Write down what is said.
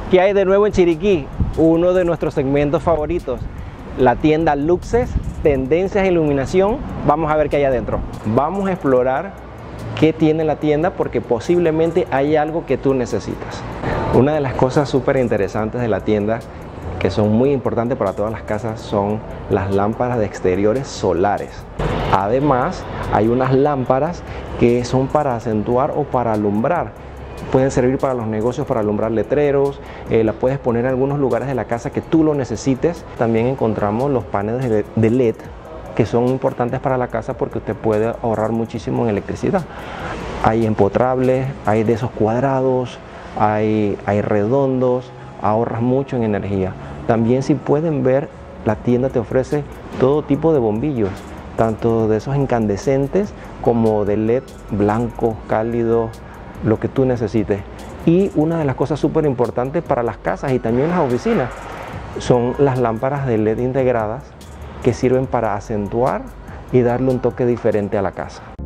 ¿Qué hay de nuevo en Chiriquí? Uno de nuestros segmentos favoritos, la tienda Luxes, tendencias e iluminación. Vamos a ver qué hay adentro. Vamos a explorar qué tiene la tienda porque posiblemente hay algo que tú necesitas. Una de las cosas súper interesantes de la tienda, que son muy importantes para todas las casas, son las lámparas de exteriores solares. Además, hay unas lámparas que son para acentuar o para alumbrar. Pueden servir para los negocios, para alumbrar letreros, la puedes poner en algunos lugares de la casa que tú lo necesites. También encontramos los paneles de LED, que son importantes para la casa porque usted puede ahorrar muchísimo en electricidad. Hay empotrables, hay de esos cuadrados, hay redondos, ahorras mucho en energía. También, si pueden ver, la tienda te ofrece todo tipo de bombillos, tanto de esos incandescentes como de LED blanco, cálido, lo que tú necesites. Y una de las cosas súper importantes para las casas y también las oficinas son las lámparas de LED integradas que sirven para acentuar y darle un toque diferente a la casa.